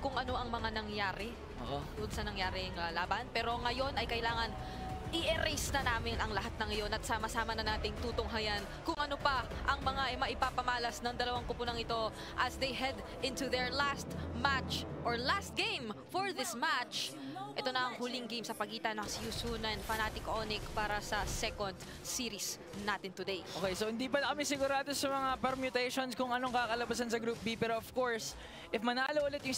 kung ano ang mga nangyari doon sa nangyaring laban. Pero ngayon ay kailangan i-erase na namin ang lahat ng iyon at sama-sama na nating tutunghayan kung ano pa ang mga maipapamalas ng dalawang kupunang ito as they head into their last match or last game for this match. Ito na ang huling game sa pagitan ng Yusun and Fnatic Onic para sa second series natin today. Okay, so hindi pa na kami sigurado sa mga permutations kung anong kakalabasan sa Group B. Pero of course, if manalo ulit yung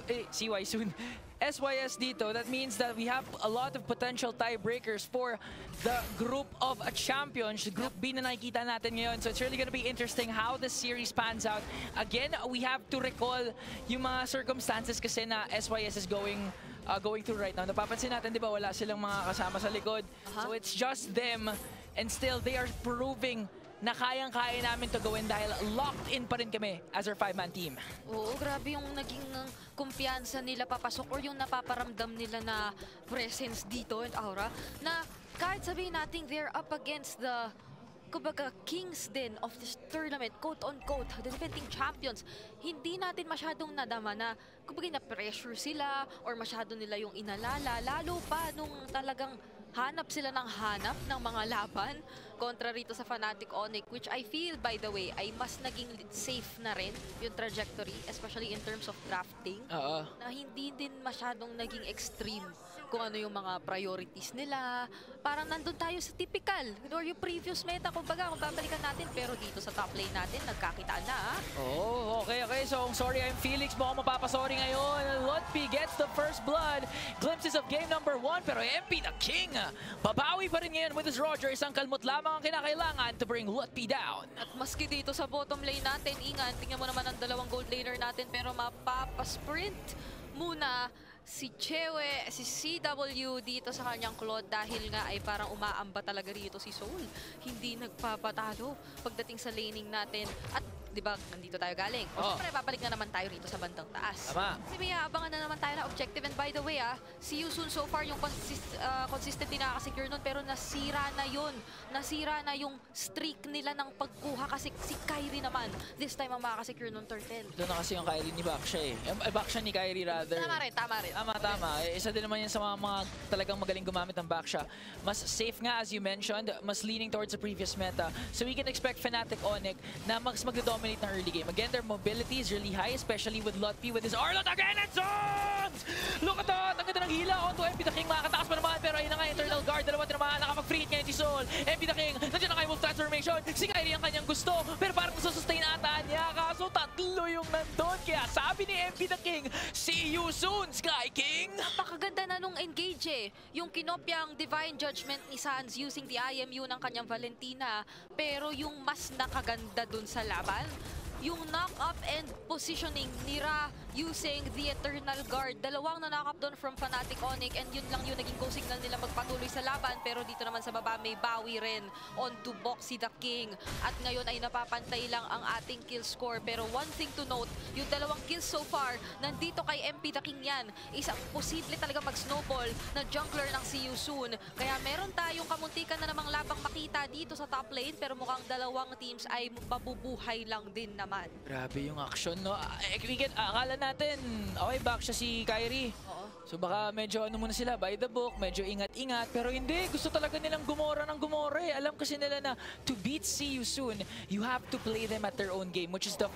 SYS dito, that means that we have a lot of potential tiebreakers for the group of champions, Group B na nakikita natin ngayon. So it's really gonna be interesting how the series pans out. Again, we have to recall yung mga circumstances kasi na SYS is going through right now. Napapansin natin, di ba, wala silang mga kasama sa likod. So it's just them, and still they are proving na kayang-kaya namin to gawin dahil locked in pa rin kami as our 5-man team. Oo, grabe yung naging kumpiyansa nila papasok or yung napaparamdam nila na presence dito and aura na kahit sabihin natin they're up against the kumbaga kings din of this tournament, quote-unquote, the defending champions, hindi natin masyadong nadama na kumbaga na-pressure sila or masyado nila yung inalala, lalo pa nung talagang hanap sila ng hanap ng mga laban kontra rito sa Fnatic Onic, which I feel, by the way, ay mas naging safe na rin yung trajectory, especially in terms of drafting, na hindi din masyadong naging extreme kung ano yung mga priorities nila. Parang nandun tayo sa typical, or yung previous meta, kumbaga, kung babalikan natin, pero dito sa top lane natin, nagkakitaan na. Oh, okay. So, sorry, I'm Felix. Mukhang mapapasorry ngayon. Lutpi gets the first blood. Glimpses of game number 1, pero MP the King babawi pa rin ngayon with his Roger. Isang kalmot lamang ang kinakailangan to bring Lutpi down. At maski dito sa bottom lane natin, ingat, tingnan mo naman ang dalawang gold laner natin, pero mapapasprint muna si Chewe, si CW dito sa kanyang Claude dahil nga ay parang umaamba talaga rito si Soul. Hindi nagpapatalo pagdating sa laning natin. At di ba, nandito tayo galing. O syempre, babalik na naman tayo rito sa bandang taas. Tama. Kasi may abangan na naman tayo na objective. And by the way, si Yusun so far yung consistently nakakasecure nun, pero nasira na yun. Nasira na yung streak nila ng pagkuha kasi si Kairi naman this time ang makakasecure nung turtle. Doon na kasi yung Kairi ni Baksha eh. Baksha ni Kairi rather. Tama rin, tama rin. Tama. Isa din naman yan sa mga talagang magaling gumamit ng Baksha. Mas safe nga as you mentioned, mas leaning towards the previous meta. So we can expect Fnatic Onic na mas magdodominate ng early game. Again, their mobility is really high, especially with Lutpi with his Arlot again and Zons! Look at that! Ang ganda ng hila onto MP the King. Makakatakas pa naman, pero ayun na nga, Eternal Guard. Dalawa naman, nakapag-free hit ngayon si Soul. MP the King, nandiyan na kayo Wolf Transformation. Si Kairi ang kanyang gusto, pero parang nasusustain ata niya. Kaso tatlo yung nandun. Kaya sabi ni MP the King, see you soon, Sky King! Napakaganda na nung engage eh. Yung kinopyang Divine Judgment ni Sans using the IMU ng kanyang Valentina, pero yung mas nakaganda dun sa laban, yung knock-up and positioning ni Ra using the Eternal Guard. Dalawang na-knock-up doon from Fnatic Onic and yun lang yung naging go-signal nila magpatuloy sa laban. Pero dito naman sa baba may bawi rin on to Boxy the King. At ngayon ay napapantay lang ang ating kill score. Pero one thing to note, yung dalawang kills so far, nandito kay MP the King yan. Isang posible talaga mag-snowball na jungler ng si Yusun. Kaya meron tayong kamuntikan na namang labang makita dito sa top lane. Pero mukhang dalawang teams ay mabubuhay lang din naman. Grabe yung action, no? Akala natin, okay, back siya si Kairi. So baka medyo ano muna sila, by the book, medyo ingat-ingat. Pero hindi, gusto talaga nilang gumora ng gumora eh. Alam kasi nila na to beat See You Soon, you have to play them at their own game, which is the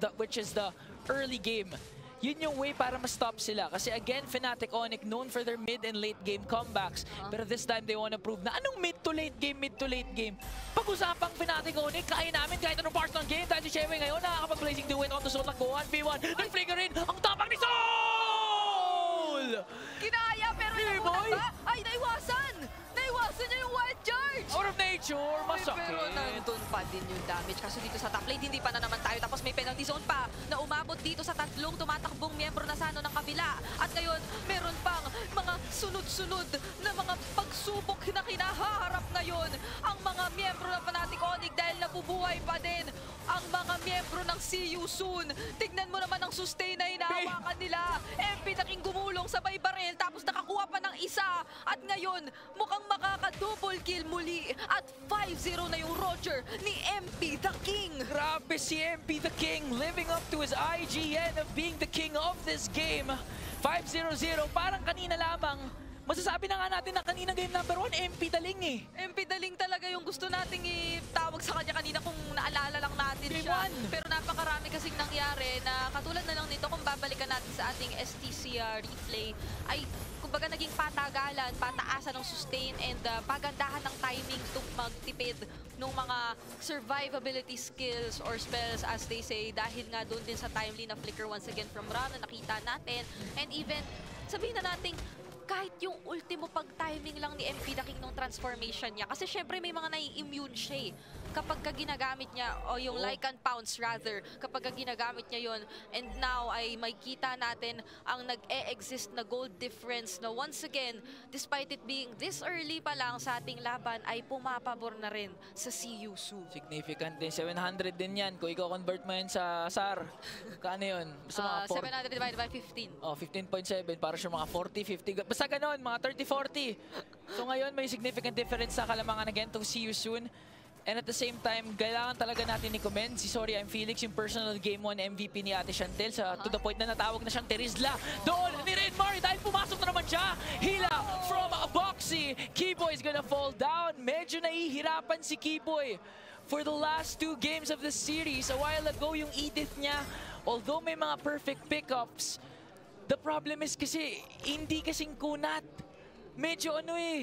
early game. Yun yung way para ma-stop sila. Kasi again, Fnatic Onic known for their mid and late game comebacks. Pero this time, they wanna prove na anong mid to late game? Pag-usapang Fnatic Onic, kaya namin kahit anong part ng game. Dahil si Chewe ngayon, nakakapag-blazing duet onto Soul. Nag-go 1v1. Nag-flicker rin ang tapang ni Soul! Kinaya, pero nakunan ba? Ay, naiwasan! Naiwasan niya yung wild charge! Out of nature, masakit. Pero nandun pa din yung damage. Kaso dito sa top lane, hindi pa na naman tayo. Tapos may penalty zone pa na umabot dito sa tatlong tumatakbong miyembro na sano ng kabila. At ngayon, meron pang mga sunod-sunod na mga pagsubok na kinaharap ngayon ang mga miyembro ng Fnatic Onic dahil nabubuhay pa din ang ang mga miyembro ng See You Soon. Tignan mo naman ang sustain na hinahawakan nila. MP naking gumulong sabay baril tapos nakakuha pa ng isa. At ngayon, mukhang makaka-double kill muli. At 5-0 na yung Roger ni MP the King. Grabe si MP the King, living up to his IGN of being the king of this game. 5-0-0, parang kanina lamang. Masasabi na nga natin na kanina game number 1, MP Daling eh. MP Daling talaga yung gusto nating itawag sa kanya kanina kung naalala lang natin Game siya. 1. Pero napakarami kasing nangyari na katulad na lang nito kung babalikan natin sa ating STC replay ay kumbaga naging patagalan, pataasan ng sustain and pagandahan ng timing to magtipid ng mga survivability skills or spells as they say dahil nga doon din sa timely na flicker once again from Ra na nakita natin and even sabihin na natin kahit yung ultimo pag-timing lang ni MP the King nung transformation niya. Kasi syempre may mga nai-immune siya eh. Kapag ka ginagamit niya, o yung Lycan Pounce rather, kapag ka ginagamit niya yon and now ay may kita natin ang nag-e-exist na gold difference na once again, despite it being this early pa lang sa ating laban, ay pumapabor na rin sa See You Soon. Significant din, 700 din yan. Kung i-convert mo yan sa SAR, kaano yun? Basta mga 700 divided by 15. Oh, 15.7 para siya mga 40, 50. Basta ganon, mga 30, 40. So ngayon may significant difference sa kalamangan again to See You Soon. And at the same time, kailangan talaga natin i-commend si Sorry I'm Felix, yung personal Game 1 MVP ni Ate Chantel to the point na natawag na siyang Terizla. Doon ni Red Mari dahil pumasok na naman siya. Hila from Boxy. Keyboy is gonna fall down. Medyo nahihirapan si Keyboy. For the last 2 games of the series, a while ago yung Edith niya, although may mga perfect pickups, the problem is kasi hindi kasing kunat. Medyo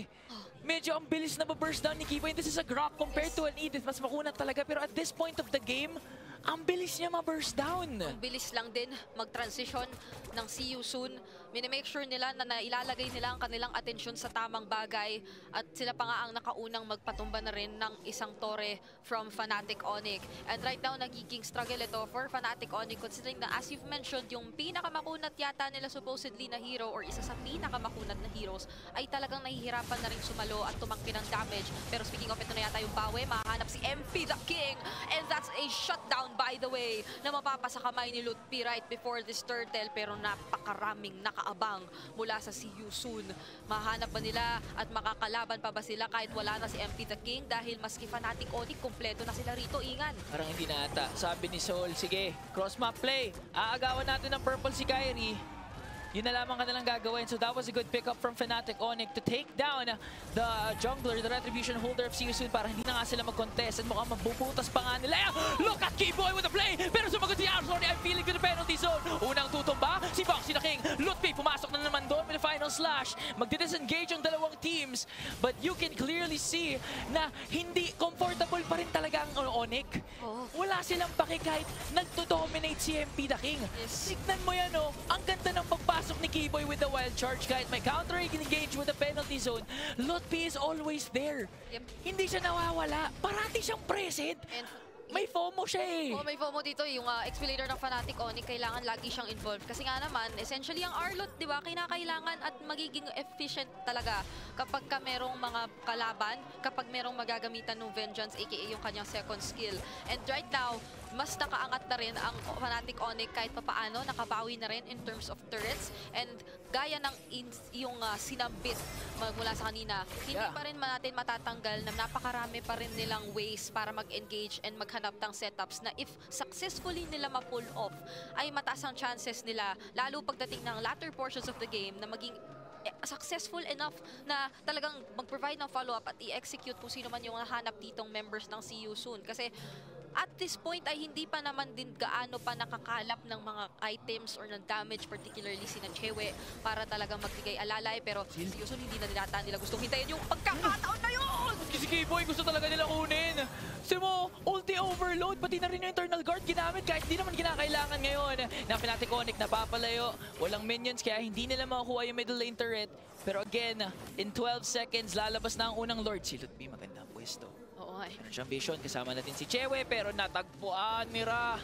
medyo ang bilis na ba-burst down ni Keyboy. This is a Grok compared to an Edith. Mas makunat talaga. Pero at this point of the game, ang bilis niya ma-burst down. Ang bilis lang din mag-transition ng See You Soon. Minimake sure nila na nailalagay nila ang kanilang atensyon sa tamang bagay at sila pa nga ang nakaunang magpatumba na rin ng isang tore from Fnatic Onyx. And right now, nagiging struggle ito for Fnatic Onyx considering na as you've mentioned, yung pinakamakunat yata nila supposedly na hero or isa sa pinakamakunat na heroes ay talagang nahihirapan na rin sumalo at tumangki ng damage. Pero speaking of ito na yata yung bawi, mahanap si MP the King and that's a shutdown by the way na mapapasa kamay ni Lutpi right before this turtle pero napakaraming nakaabang mula sa See You Soon. Mahanap ba nila at makakalaban pa ba sila kahit wala na si MP the King dahil maski Fnatic Onyx kompleto na sila rito, Ingan. Parang hindi na ata. Sabi ni Soul, sige, cross map play. Aagawan natin ng purple si Kyrie. Yun na lamang kanilang gagawin. So that was a good pickup from Fnatic Onyx to take down the jungler, the retribution holder of See You Soon para hindi na nga sila mag-contest at mukhang mabubutas pa nga nila. Look at Keyboy with the play! Pero sumagot si Sorry I'm feeling to the penalty zone. Unang tutumba, si Boxy the King. Lutpi pumasok na naman doon with the final slash. Magdi-disengage ang dalawang teams. But you can clearly see na hindi comfortable pa rin talaga ang Onyx. Wala silang paki kahit nagto-dominate si MP the King. Yes. Tignan mo yan ang ganda ng pagpasok ni Keyboy with the wild charge kahit may counter engage with the penalty zone. Lutpi is always there. Yep. Hindi siya nawawala. Parati siyang present. And May FOMO siya eh. may FOMO dito. Yung exfiliator ng Fnatic Onyx, kailangan lagi siyang involved. Kasi nga naman, essentially ang Arlot, di ba, kinakailangan at magiging efficient talaga kapag ka merong mga kalaban, kapag merong magagamitan ng Vengeance, aka yung kanyang second skill. And right now, mas nakaangat na rin ang Fnatic Onyx kahit papaano, nakabawi na rin in terms of turrets. And gaya ng yung sinambit mula sa kanina, hindi pa rin natin matatanggal na napakarami pa rin nilang ways para mag-engage and maghanap ng setups na if successfully nila ma-pull off, ay mataas ang chances nila, lalo pagdating ng latter portions of the game, na maging successful enough na talagang mag-provide ng follow-up at i-execute kung sino man yung nahanap ditong members ng See You Soon. Kasi at this point ay hindi pa naman din gaano pa nakakalap ng mga items or ng damage, particularly si Chewe, para talagang magbigay alalay. Pero si Yusun hindi na nila gustong hintayin yung pagkakataon na yun! Si Keyboy gusto talaga nila kunin. Kasi mo, ulti overload, pati na rin yung internal guard ginamit kahit hindi naman kinakailangan ngayon. Na Fnatic Onyx napapalayo, walang minions kaya hindi nila makukuha yung middle lane turret. Pero again, in 12 seconds, lalabas na ang unang Lord. Si Lutpi maganda ang pwesto. Oo nga. Meron siyang vision, kasama natin si Chewe, pero natagpuan ni Ra.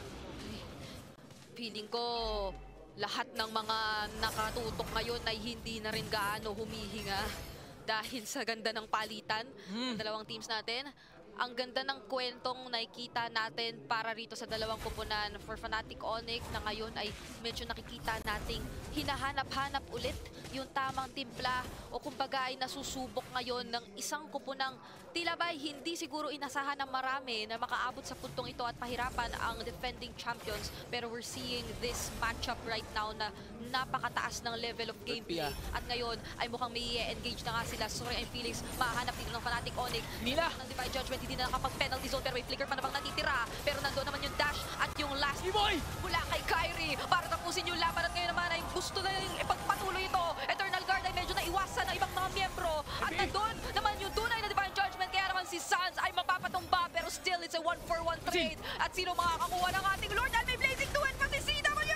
Feeling ko lahat ng mga nakatutok ngayon ay hindi na rin gaano humihinga dahil sa ganda ng palitan ng dalawang teams natin. ang ganda ng kwentong nakikita natin para rito sa dalawang kupunan for Fnatic Onyx na ngayon ay medyo nakikita nating hinahanap-hanap ulit yung tamang timpla o kumbaga ay nasusubok ngayon ng isang kupunang tila ba'y hindi siguro inasahan ng marami na makaabot sa puntong ito at pahirapan ang defending champions, pero we're seeing this matchup right now na napakataas ng level of gameplay at ngayon ay mukhang may engage na nga sila. Sorry, I'm Felix, mahanap dito ng Fnatic Onyx. Nila! Ng Divine Judgment, hindi na nakapag-penalty zone pero may flicker pa namang natitira. Pero nandoon naman yung dash at yung last Iboy! mula kay Kyrie para tapusin yung laban at ngayon naman ay gusto na yung ipagpatuloy ito. Eternal Guard ay medyo naiwasan ng ibang mga miyembro at nandoon naman yung tunay na Divine Judgment kaya naman si Sans ay mapapatumba pero still it's a 1-for-1 trade. At sino makakakuha ng ating Lord at may Blazing Duet pa si CW!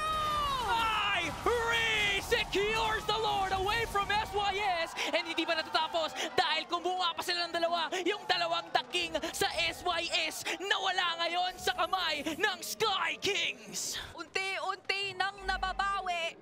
Kyrie secures the Lord away from SYS and hindi pa natatapos dahil kumuha pa sila ng dalawa. Yung dalawang The King sa SYS nawala ngayon sa kamay ng Sky Kings. Unti-unti nang nababawi.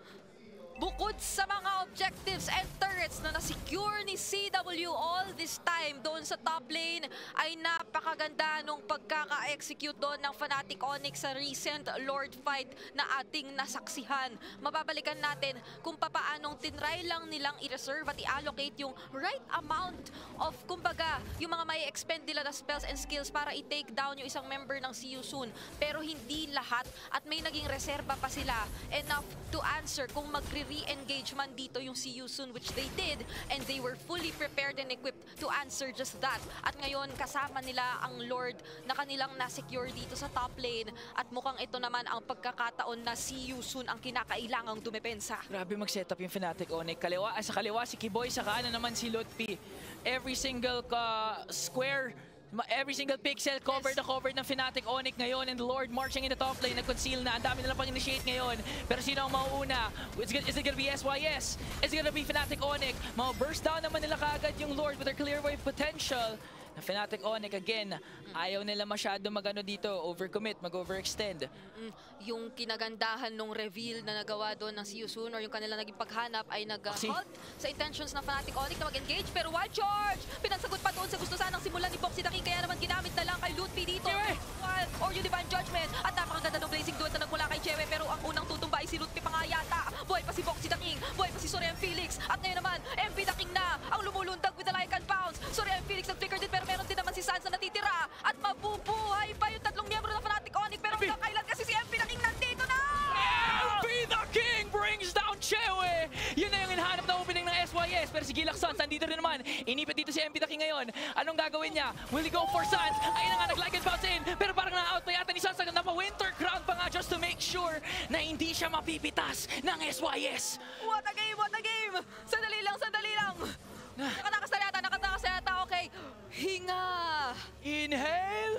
Bukod sa mga objectives and turrets na na-secure ni CW all this time doon sa top lane, ay napakaganda nung pagkaka-execute doon ng Fnatic Onyx sa recent Lord fight na ating nasaksihan. Mababalikan natin kung papaanong tinry lang nilang i-reserve at i-allocate yung right amount of, kumbaga, yung mga may expend nila na spells and skills para i-take down yung isang member ng See You Soon. Pero hindi lahat at may naging reserba pa sila enough to answer kung magre-re-engage man dito yung See You Soon, which they did, and they were fully prepared and equipped to answer just that. At ngayon, kasama nila ang Lord na kanilang na-secure dito sa top lane at mukhang ito naman ang pagkakataon na See You Soon ang kinakailangang dumepensa. Grabe mag-setup yung Fnatic Onyx. Sa kaliwa si Kiboy, sa kanan naman si Lutfi. Every single square, every single pixel covered ng Fnatic Onyx ngayon, and the Lord marching in the top lane, nag-conceal na. Ang dami nilang pang-initiate ngayon. Pero sino ang mauuna? Is it gonna be SYS? Is it gonna be Fnatic Onyx? Burst down naman nila kaagad yung Lord with their clear wave potential. Na Fnatic Onyx again, ayaw nila masyado magano dito, overcommit, mag-overextend. Yung kinagandahan nung reveal na nagawa doon ng See You Soon or yung kanila naging paghanap ay nag-halt sa intentions ng Fnatic Onyx na mag-engage, pero wild charge! Pinagsagot pa doon sa gusto sanang simulan ni Boxy the King, kaya naman ginamit na lang kay Lutfi dito. Or yung Divine Judgment at napakaganda ng Blazing Duet na nagmula kay Chewe, pero ang unang tutumba ay si Lutfi pa nga yata. Buhay pa si Boxy the King, buhay pa si Sorian Felix, at ngayon naman MB the King na ang lumulundag with the Lycan Bounce. Sorian Felix nag-flicker din, pero meron din naman si Sans na natitira at mabubuhay pa yung tatlong miyembro ng Fnatic Onyx, pero hanggang kailan kasi si MB the King nandito na! MB the King brings down Chewe! Yun na yung hinahanap na opening ng SYS, pero si Gilax Sans nandito rin naman. Inipit dito si MB the King ngayon. Anong gagawin niya? Will he go for Sans? Ayun na nga, nag-like and bounce in, pero parang na-out pa yata ni Sans. Napa-winter crown pa nga just to make sure na hindi siya mapipitas ng SYS. What a game! What a game! Sandali lang, sandali lang! Nakatakas na yata, okay. Hinga! Inhale!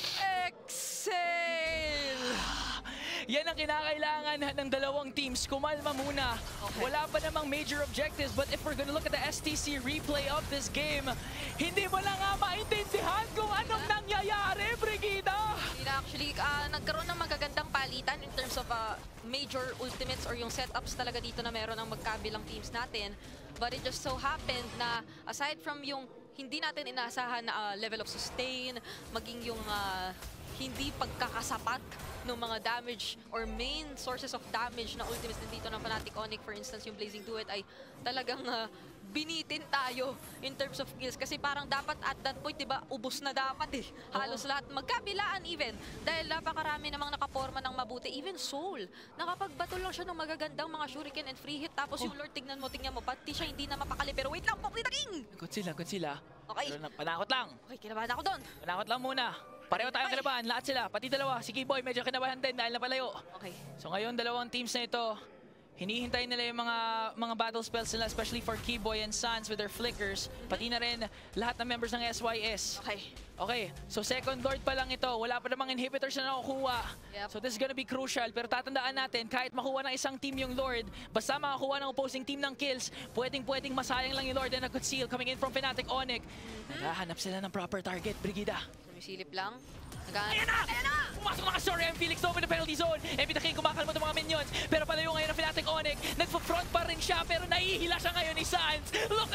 Exhale! Yan ang kinakailangan ng dalawang teams. Kumalma muna. Okay. Wala pa namang major objectives, but if we're gonna look at the STC replay of this game, hindi mo na nga maintindihan kung anong nangyayari, Brigida! Actually, nagkaroon ng magagandang palitan in terms of major ultimates or yung setups talaga dito na meron ng magkabilang teams natin. But it just so happened na aside from yung hindi natin inaasahan na level of sustain, maging yung hindi pagkakasapat ng mga damage or main sources of damage na ultimates din dito ng Fnatic Onyx, for instance yung Blazing Duet, ay talagang binitin tayo in terms of kills kasi parang dapat at that point, diba, ubos na dapat halos lahat, magkabilaan even, dahil napakarami namang nakaporma ng mabuti. Even Soul, nakapagbato lang siya ng magagandang mga shuriken and free hit, tapos yung Lord, tingnan mo, pati siya hindi na mapakali, pero wait lang, Boxy the King! Good sila. Okay. Pero panakot lang. Okay, kinabahan ako doon. Panakot lang muna. Pareho tayong kinabahan, lahat sila, pati dalawa. Si Keyboy medyo kinabahan din dahil napalayo. Okay. So ngayon, dalawang teams na ito, hinihintay nila yung mga battle spells nila, especially for Keyboy and Sans with their flickers. Pati na rin lahat ng members ng SYS. Okay, so second Lord pa lang ito. Wala pa namang inhibitors na nakukuha. Yep. So this is gonna be crucial. Pero tatandaan natin, kahit makuha ng isang team yung Lord, basta makakuha ng opposing team ng kills, pwedeng masayang lang yung Lord and a-conceal coming in from Fnatic Onyx. Naghahanap sila ng proper target, Brigida. Sumisilip lang. Ayan na! Pumasok na ka, sorry, Felix over the penalty zone. MB the King kumakalmo ng mga minions. Pero palayo ngayon ng Fnatic Onyx. Nagpa-front pa rin siya, pero nahihila siya ngayon ni Sans. Look at that!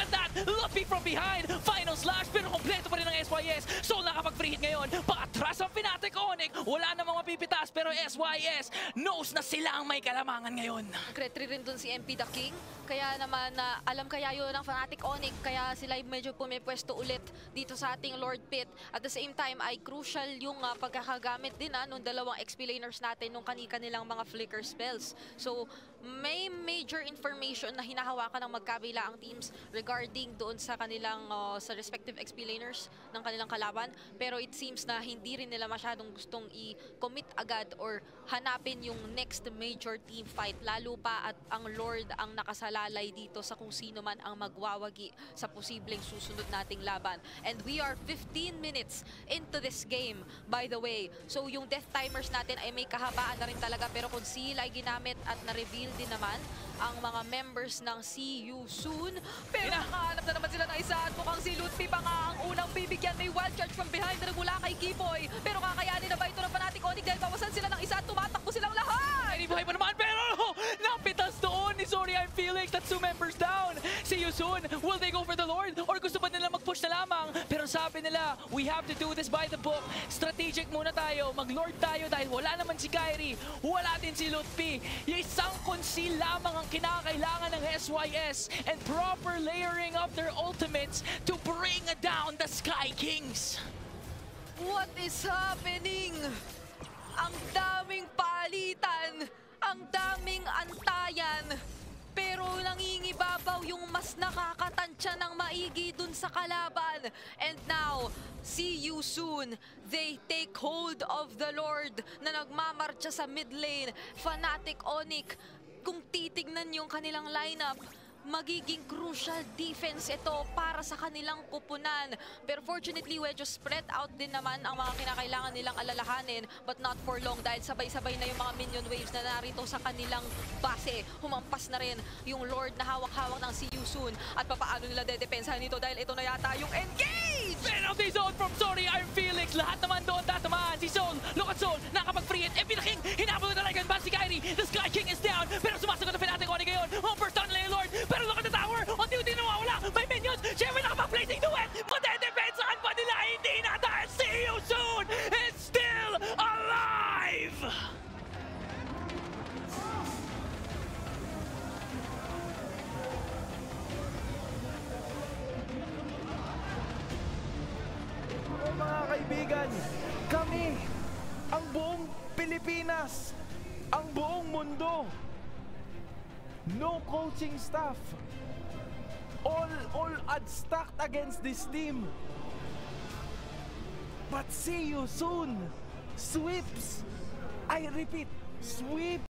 Luffy from behind. Final slash, pero kompleto pa rin ng SYS. Soul nakapag-free hit ngayon. Paatras ang Fnatic Onyx. Wala namang mapipitas, pero SYS knows na sila ang may kalamangan ngayon. Nag-retry rin dun si MP The King. Kaya naman na alam kaya yun ng Fnatic Onyx. Kaya sila medyo pumipwesto ulit dito sa ating Lord Pit. At the same time ay crucial yung pagkakagamit din nung dalawang XP laners natin nung kanilang mga flicker spells. So may major information na hinahawakan ng magkabilaang teams regarding doon sa kanilang sa respective XP laners ng kanilang kalaban. Pero it seems na hindi rin nila masyadong gustong i-commit agad or hanapin yung next major team fight. Lalo pa at ang Lord ang nakasalalay dito sa kung sino man ang magwawagi sa posibleng susunod nating laban. And we are 15 minutes into this game, by the way. So yung death timers natin ay may kahabaan na rin talaga, pero kung sila ay ginamit at na-reveal din naman ang mga members ng See You Soon. Pero nakahanap na naman sila ng isa at mukhang si Lutfi pa nga ang unang bibigyan. May wild charge from behind na nagmula kay Kipoy. Pero kakayanin na ba ito ng Fnatic Onyx dahil bawasan sila ng isa at tumatakbo silang lahat? Ay, buhay pa naman, pero napitas doon ni Sorry I'm Felix. That's 2 members down. See You Soon. Will they go for the Lord? Or gusto ba nila mag-push na lamang? Pero sabi nila, we have to do this by the book. Strategic muna tayo. Mag-Lord tayo dahil wala naman si Kairi. Wala din si Lutfi. Yung isang conceal lamang ang kinakailangan ng SYS and proper layering of their ultimates to bring down the Sky Kings. What is happening? Ang daming palitan, ang daming antayan, pero nangingibabaw yung mas nakakatansya ng maigi dun sa kalaban. And now, See You Soon. They take hold of the Lord na nagmamarcha sa mid lane. Fnatic Onyx, kung titignan yung kanilang lineup, magiging crucial defense ito para sa kanilang kupunan. Pero fortunately, medyo spread out din naman ang mga kinakailangan nilang alalahanin, but not for long dahil sabay-sabay na yung mga minion waves na narito sa kanilang base. Humampas na rin yung Lord na hawak-hawak ng See You Soon. At papaano nila dedepensahan nito dahil ito na yata yung engage! Penalty zone from Sorry I'm Felix. Lahat naman doon tatamaan. Si Soul, look at Soul, nakapag-free hit. MP The King, hinabol na talaga ba si Kairi? The Sky King is down, pero sumasagot na Fnatic Onyx ngayon. Home first down nila yung Lord, pero look at the tower. Unti-unti nawawala. May minions. Siyempre nakapag-placing duet. Madedepensahan pa nila. Hindi na dahil See You Soon is still alive! Mga kaibigan, kami, ang buong Pilipinas, ang buong mundo, no coaching staff, all odds stacked against this team. But See You Soon sweeps, I repeat, sweep